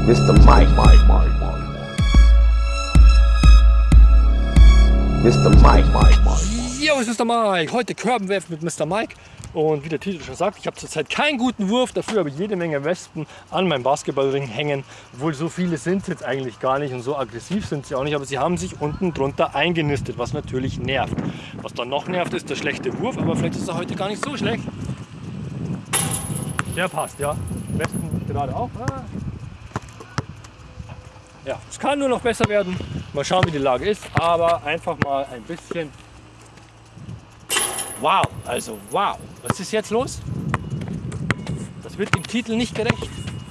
Mr. Mike. Mr. Mike. Yo, es ist Mr. Mike. Heute Körben werfen mit Mr. Mike. Und wie der Titel schon sagt, ich habe zurzeit keinen guten Wurf, dafür habe ich jede Menge Wespen an meinem Basketballring hängen. Obwohl so viele sind es jetzt eigentlich gar nicht und so aggressiv sind sie auch nicht, aber sie haben sich unten drunter eingenistet, was natürlich nervt. Was dann noch nervt, ist der schlechte Wurf, aber vielleicht ist er heute gar nicht so schlecht. Der passt, ja. Wespen gerade auch. Ja, es kann nur noch besser werden. Mal schauen, wie die Lage ist, aber einfach mal ein bisschen. Wow, also wow. Was ist jetzt los? Das wird dem Titel nicht gerecht.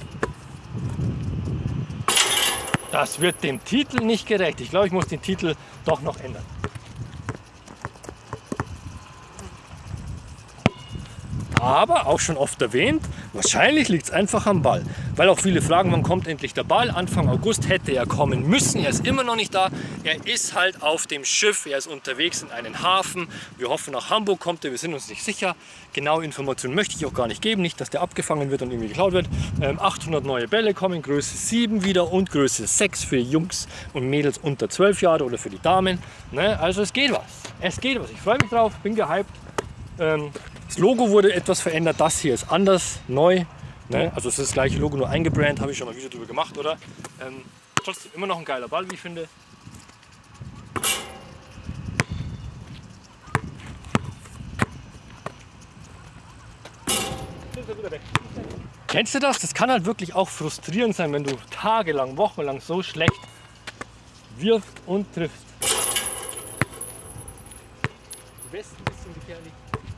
Das wird dem Titel nicht gerecht. Ich glaube, ich muss den Titel doch noch ändern. Aber auch schon oft erwähnt, wahrscheinlich liegt es einfach am Ball. Weil auch viele fragen, wann kommt endlich der Ball? Anfang August hätte er kommen müssen. Er ist immer noch nicht da. Er ist halt auf dem Schiff. Er ist unterwegs in einen Hafen. Wir hoffen, nach Hamburg kommt er. Wir sind uns nicht sicher. Genaue Informationen möchte ich auch gar nicht geben. Nicht, dass der abgefangen wird und irgendwie geklaut wird. 800 neue Bälle kommen. Größe 7 wieder und Größe 6 für Jungs und Mädels unter 12 Jahre oder für die Damen. Ne? Also es geht was. Es geht was. Ich freue mich drauf. Bin gehypt. Das Logo wurde etwas verändert, das hier ist anders, neu. Ne? Also es ist das gleiche Logo, nur eingebrannt, habe ich schon mal ein Video darüber gemacht, oder? Trotzdem immer noch ein geiler Ball, wie ich finde. Kennst du das? Das kann halt wirklich auch frustrierend sein, wenn du tagelang, wochenlang so schlecht wirfst und triffst. Die Westen ist so gefährlich.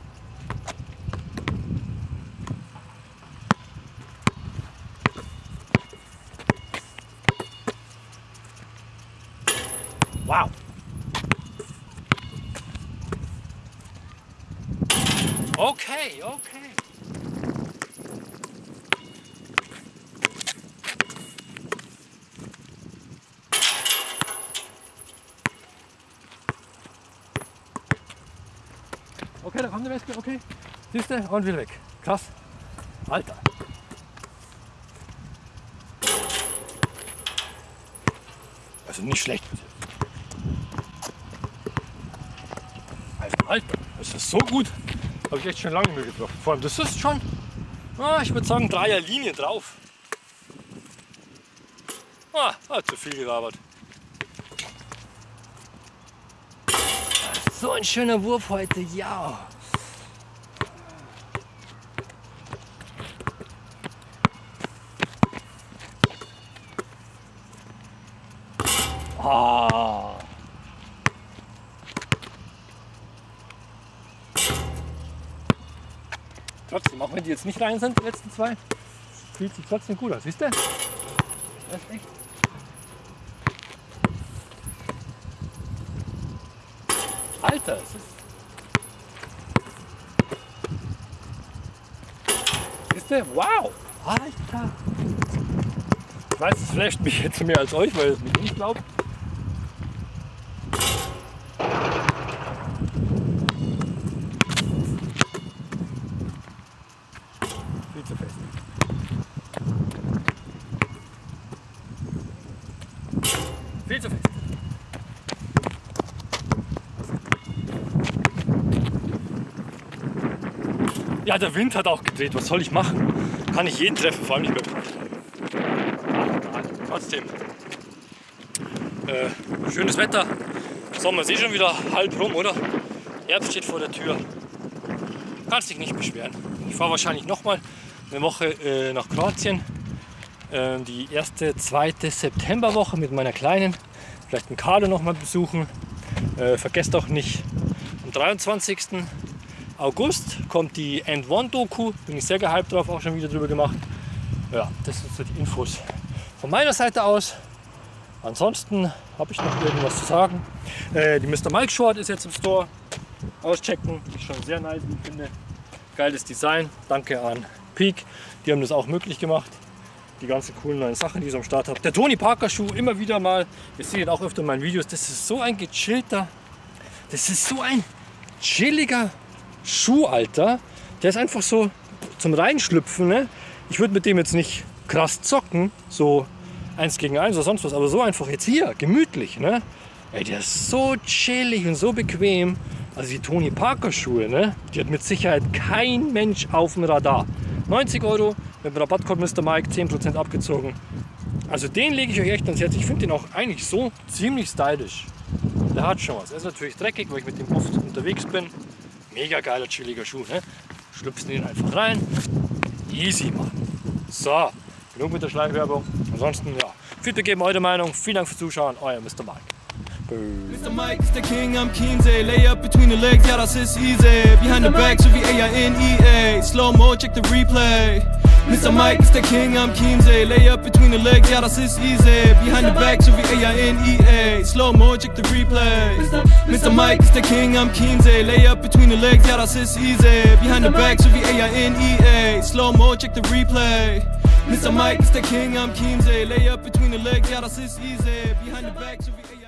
Wow. Okay. Okay, da kommt der Wespe, okay. Siehst du? Und wieder weg. Krass. Alter. Also nicht schlecht. Alter, das ist so gut. Habe ich echt schon lange nicht mehr getroffen. Vor allem, das ist schon, ich würde sagen, 3er Linie drauf. Hat zu viel gelabert. So ein schöner Wurf heute, ja. Trotzdem, auch wenn die jetzt nicht rein sind, die letzten zwei, fühlt sich trotzdem gut an. Siehst du? Das ist echt. Alter, es ist. Siehst du? Wow! Alter! Ich weiß, es flasht mich jetzt mehr als euch, weil es mich nicht glaubt. Viel zu fest. Viel zu fest. Ja, der Wind hat auch gedreht. Was soll ich machen? Kann ich jeden treffen, vor allem nicht mehr. Trotzdem. Schönes Wetter. Sommer ist eh schon wieder halb rum, oder? Herbst steht vor der Tür. Kannst dich nicht beschweren. Ich fahre wahrscheinlich nochmal eine Woche nach Kroatien. Die erste, zweite Septemberwoche mit meiner Kleinen. Vielleicht einen Carlo noch mal besuchen. Vergesst auch nicht, am 23. August kommt die End One Doku. Bin ich sehr gehypt drauf, auch schon wieder drüber gemacht. Ja, das sind so die Infos von meiner Seite aus. Ansonsten habe ich noch irgendwas zu sagen. Die Mr. Mike Short ist jetzt im Store. Auschecken, ist schon sehr nice, wie ich finde. Geiles Design. Danke an Peak, die haben das auch möglich gemacht. Die ganzen coolen neuen Sachen, die ich am Start habe. Der Tony Parker Schuh, immer wieder mal. Ihr seht ihn auch öfter in meinen Videos. Das ist so ein gechillter, das ist so ein chilliger Schuh, Alter. Der ist einfach so zum Reinschlüpfen. Ne? Ich würde mit dem jetzt nicht krass zocken, so 1 gegen 1 oder sonst was, aber so einfach jetzt hier, gemütlich, ne? Ey, der ist so chillig und so bequem. Also die Tony Parker Schuhe, ne? Die hat mit Sicherheit kein Mensch auf dem Radar. 90 € mit dem Rabattcode Mr. Mike, 10% abgezogen. Also den lege ich euch echt ans Herz. Ich finde den auch eigentlich so ziemlich stylisch. Der hat schon was. Er ist natürlich dreckig, weil ich mit dem oft unterwegs bin. Mega geiler, chilliger Schuh, ne? Schlüpfen den einfach rein. Easy, Mann. So, genug mit der Schleichwerbung. Ansonsten, ja, bitte geben eure Meinung. Vielen Dank fürs Zuschauen. Euer Mr. Mike. Mr. Mike is the king, I'm Kinsey. Lay up between the legs, yeah, that's it's easy. Behind the back, so V-A-I-N-E-A. Slow-mo, check the replay. Mr. Mike is the king, I'm Kinsey. Lay up between the legs, yeah, that's it's easy. Behind the back, so V-A-I-N-E-A. Slow-mo, check the replay. Mr. Mike is the king, I'm Kinsey. Lay up between the legs, yeah, that's it's easy. Behind the back, so V-A-I-N-E-A. Slow-mo, check the replay. Mr. Mike is the king, I'm Kinsey. Lay up between the legs, yeah, that's it's easy. Behind the back, so V-A-I-N-E-A.